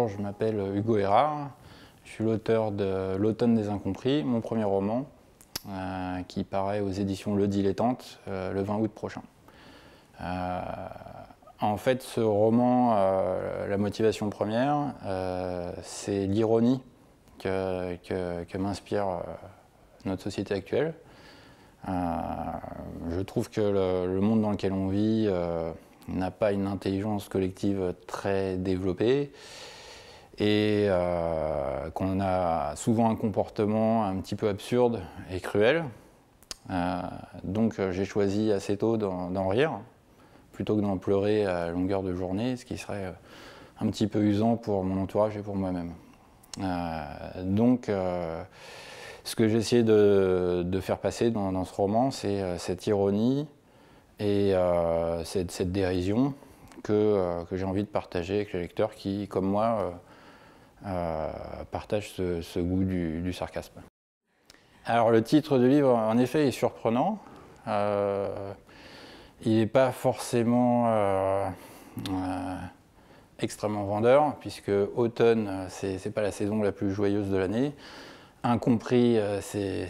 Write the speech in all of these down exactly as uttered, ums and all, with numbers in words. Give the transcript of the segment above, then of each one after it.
je m'appelle Hugo Erard. Je suis l'auteur de L'Automne des Incompris, mon premier roman, euh, qui paraît aux éditions Le Dilettante euh, le vingt août prochain. Euh, en fait, ce roman, euh, la motivation première, euh, c'est l'ironie que, que, que m'inspire euh, notre société actuelle. Euh, je trouve que le, le monde dans lequel on vit euh, n'a pas une intelligence collective très développée et euh, qu'on a souvent un comportement un petit peu absurde et cruel. Euh, donc j'ai choisi assez tôt d'en rire, plutôt que d'en pleurer à longueur de journée, ce qui serait un petit peu usant pour mon entourage et pour moi-même. Euh, donc euh, ce que j'ai essayé de, de faire passer dans, dans ce roman, c'est euh, cette ironie et euh, cette, cette dérision que, euh, que j'ai envie de partager avec les lecteurs qui, comme moi, euh, euh, partagent ce, ce goût du, du sarcasme. Alors le titre du livre, en effet, est surprenant. Euh, il n'est pas forcément euh, euh, extrêmement vendeur, puisque automne, c'est pas la saison la plus joyeuse de l'année. Incompris, c'est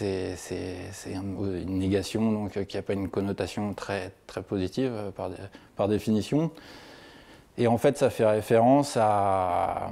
une négation, donc qui n'a pas une connotation très, très positive par, par définition. Et en fait, ça fait référence à,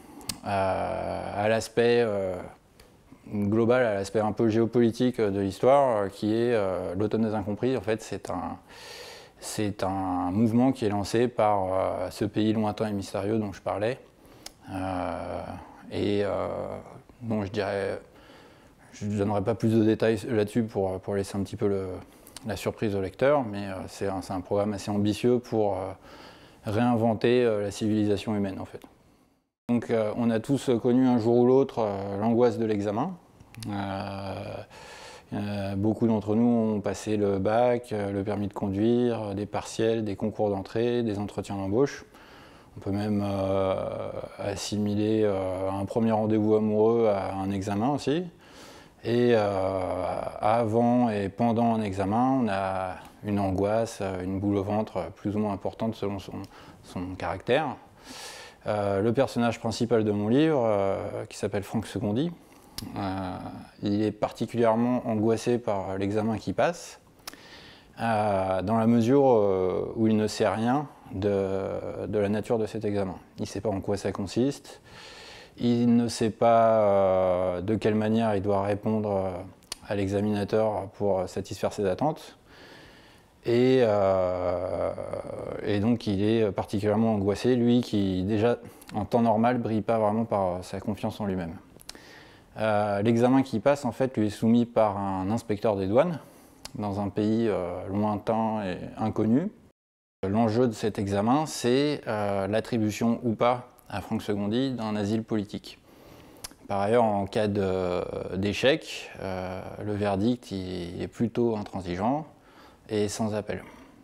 à, à l'aspect euh, global, à l'aspect un peu géopolitique de l'histoire, qui est euh, l'Automne des Incompris. En fait, c'est un, c'est un mouvement qui est lancé par euh, ce pays lointain et mystérieux dont je parlais. Euh, et euh, bon, je dirais, je ne donnerai pas plus de détails là-dessus pour, pour laisser un petit peu le, la surprise au lecteur, mais euh, c'est un, un programme assez ambitieux pour euh, réinventer euh, la civilisation humaine, en fait. Donc, euh, on a tous connu un jour ou l'autre euh, l'angoisse de l'examen. Euh, euh, beaucoup d'entre nous ont passé le bac, euh, le permis de conduire, des partiels, des concours d'entrée, des entretiens d'embauche. On peut même euh, assimiler euh, un premier rendez-vous amoureux à un examen aussi. Et euh, avant et pendant un examen, on a une angoisse, une boule au ventre plus ou moins importante selon son, son caractère. Euh, le personnage principal de mon livre, euh, qui s'appelle Franck Secondy, euh, il est particulièrement angoissé par l'examen qui passe, euh, dans la mesure euh, où il ne sait rien de, de la nature de cet examen. Il ne sait pas en quoi ça consiste. Il ne sait pas euh, de quelle manière il doit répondre euh, à l'examinateur pour satisfaire ses attentes. Et, euh, et donc il est particulièrement angoissé, lui qui déjà en temps normal ne brille pas vraiment par sa confiance en lui-même. Euh, L'examen qui passe en fait lui est soumis par un inspecteur des douanes dans un pays euh, lointain et inconnu. L'enjeu de cet examen, c'est euh, l'attribution ou pas à Franck Secondy d'un asile politique. Par ailleurs, en cas d'échec, euh, le verdict il est plutôt intransigeant et sans appel.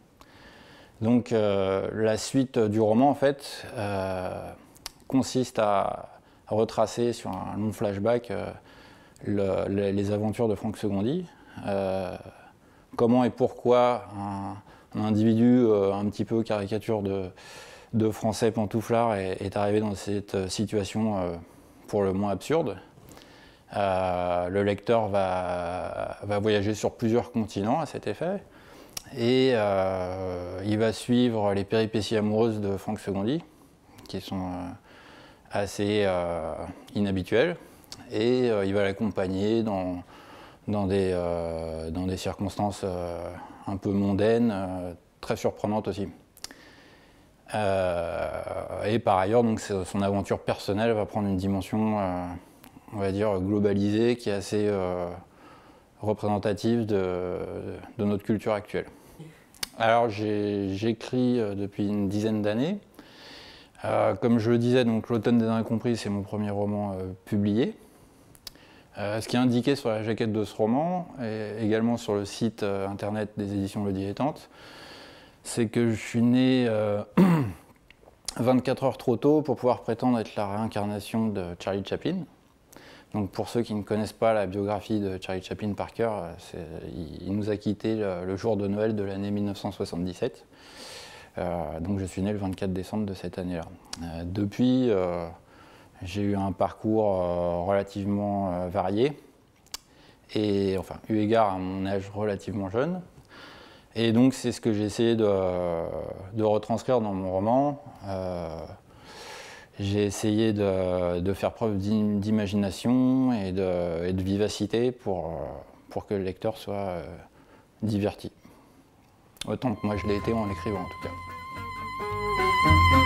Donc euh, la suite du roman, en fait, euh, consiste à, à retracer sur un long flashback euh, le, le, les aventures de Franck Secondy, euh, comment et pourquoi un, un individu euh, un petit peu caricature de, de français pantouflard est, est arrivé dans cette situation euh, pour le moins absurde. Euh, le lecteur va, va voyager sur plusieurs continents à cet effet et euh, il va suivre les péripéties amoureuses de Franck Secondy qui sont euh, assez euh, inhabituelles et euh, il va l'accompagner dans, dans, des, euh, dans des circonstances euh, un peu mondaines, euh, très surprenantes aussi. Euh, et par ailleurs, donc, son aventure personnelle va prendre une dimension, euh, on va dire, globalisée, qui est assez euh, représentative de, de notre culture actuelle. Alors, j'écris depuis une dizaine d'années. Euh, comme je le disais, donc L'Automne des Incompris, c'est mon premier roman euh, publié. Euh, ce qui est indiqué sur la jaquette de ce roman, et également sur le site euh, internet des éditions Le Dilettante, c'est que je suis né euh, vingt-quatre heures trop tôt pour pouvoir prétendre être la réincarnation de Charlie Chaplin. Donc pour ceux qui ne connaissent pas la biographie de Charlie Chaplin par cœur, il nous a quittés le, le jour de Noël de l'année mille neuf cent soixante-dix-sept. Euh, donc je suis né le vingt-quatre décembre de cette année-là. Euh, depuis, euh, j'ai eu un parcours euh, relativement euh, varié, et enfin, eu égard à mon âge relativement jeune. Et donc c'est ce que j'ai essayé de, de retranscrire dans mon roman. Euh, j'ai essayé de, de faire preuve d'imagination et de, et de vivacité pour, pour que le lecteur soit euh, diverti. Autant que moi je l'ai été en l'écrivant en tout cas.